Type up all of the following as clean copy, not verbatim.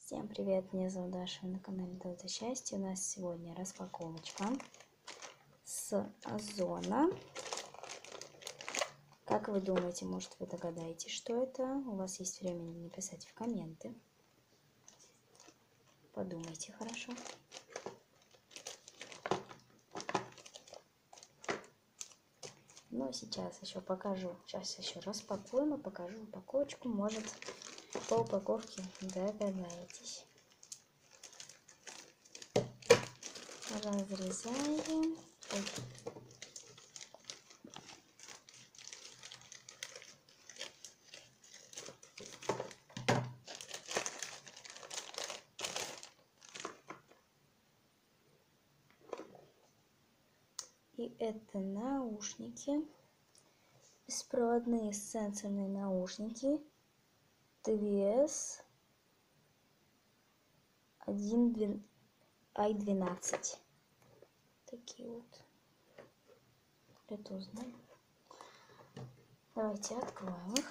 Всем привет, меня зовут Даша, вы на канале Долото Счастья. У нас сегодня распаковочка с Озона. Как вы думаете, может вы догадаетесь, что это? У вас есть время написать в комменты. Подумайте хорошо. Но сейчас еще покажу. Сейчас еще распакуем и покажу упаковочку. Может, по упаковке догадаетесь. Разрезаем. И это наушники. Беспроводные сенсорные наушники. TVS i12. Такие вот. Bluetooth. Давайте откроем их.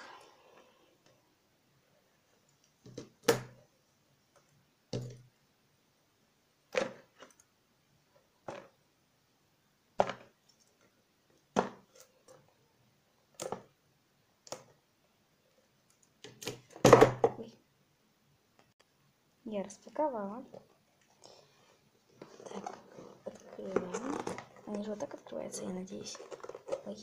Я распаковала. Так, открываем. Они же вот так открываются, я надеюсь. Ой.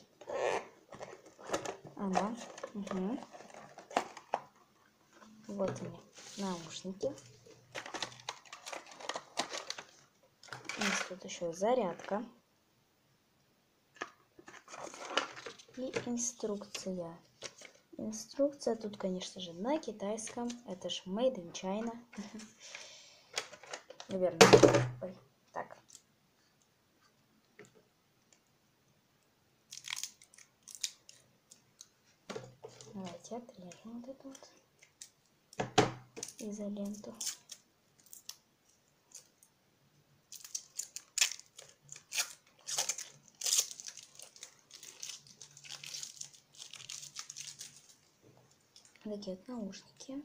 Ага. Угу. Вот они, наушники. У нас тут еще зарядка. И инструкция. Инструкция тут, конечно же, на китайском. Это ж Made in China. Наверное. Ой, так. Давайте отрежем вот эту вот изоленту. Такие вот наушники.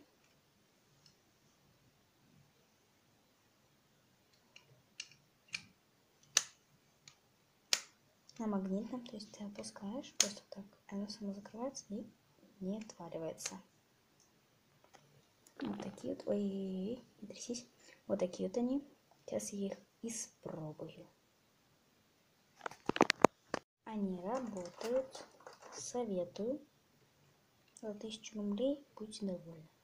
На магнитном, то есть ты опускаешь просто так, оно само закрывается и не отваливается. Вот такие вот, ой, не трясись, вот такие вот они. Сейчас я их испробую. Они работают, советую. За 1000 рублей будьте довольны.